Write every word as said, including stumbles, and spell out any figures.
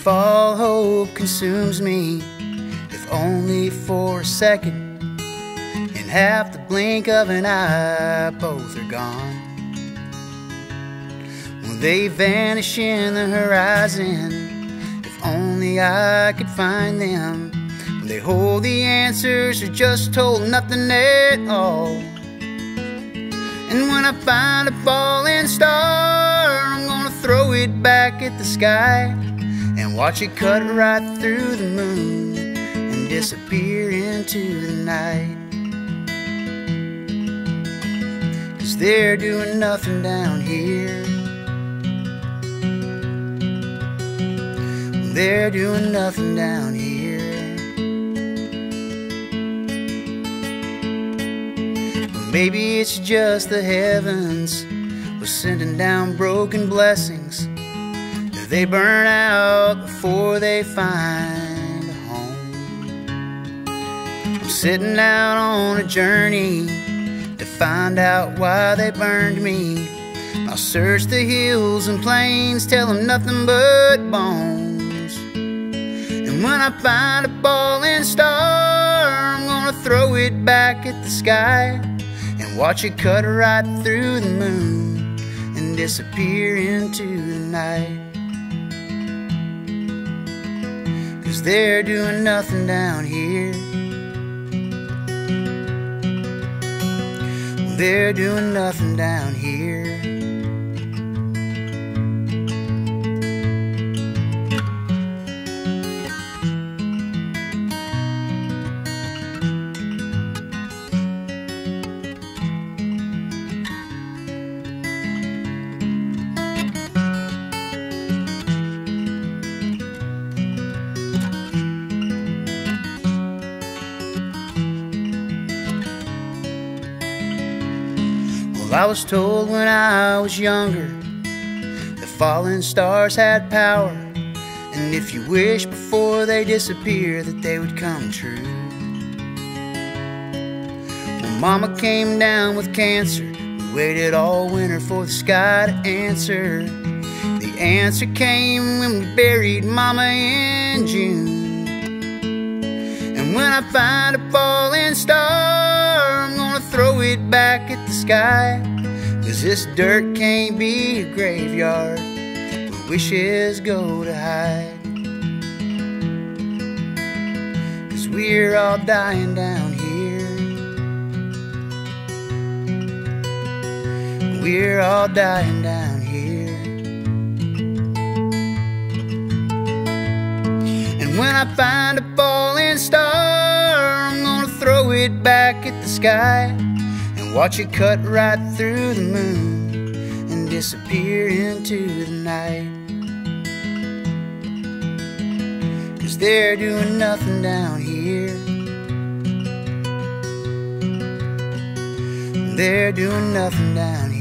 all hope consumes me, if only for a second, in half the blink of an eye, both are gone. When they vanish in the horizon, if only I could find them. When they hold the answers or just hold nothing at all. And when I find a falling star, I'm gonna throw it back at the sky and watch it cut right through the moon and disappear into the night. 'Cause they're doing nothing down here. They're doing nothing down here. Maybe it's just the heavens were sending down broken blessings. They burn out before they find a home. I'm sitting out on a journey to find out why they burned me. I'll search the hills and plains, tell them nothing but bones. And when I find a falling star, I'm gonna throw it back at the sky and watch it cut right through the moon and disappear into the night. 'Cause they're doing nothing down here. They're doing nothing down here. Well, I was told when I was younger that falling stars had power, and if you wish before they disappear that they would come true. When Mama came down with cancer, we waited all winter for the sky to answer. The answer came when we buried Mama in June. And when I find a falling star, I'm gonna throw it back at the sky. 'Cause this dirt can't be a graveyard where wishes go to hide. 'Cause we're all dying down here. We're all dying down here. And when I find a falling star, I'm gonna throw it back at the sky and watch it cut right through the moon and disappear into the night. 'Cause they're doing nothing down here. They're doing nothing down here.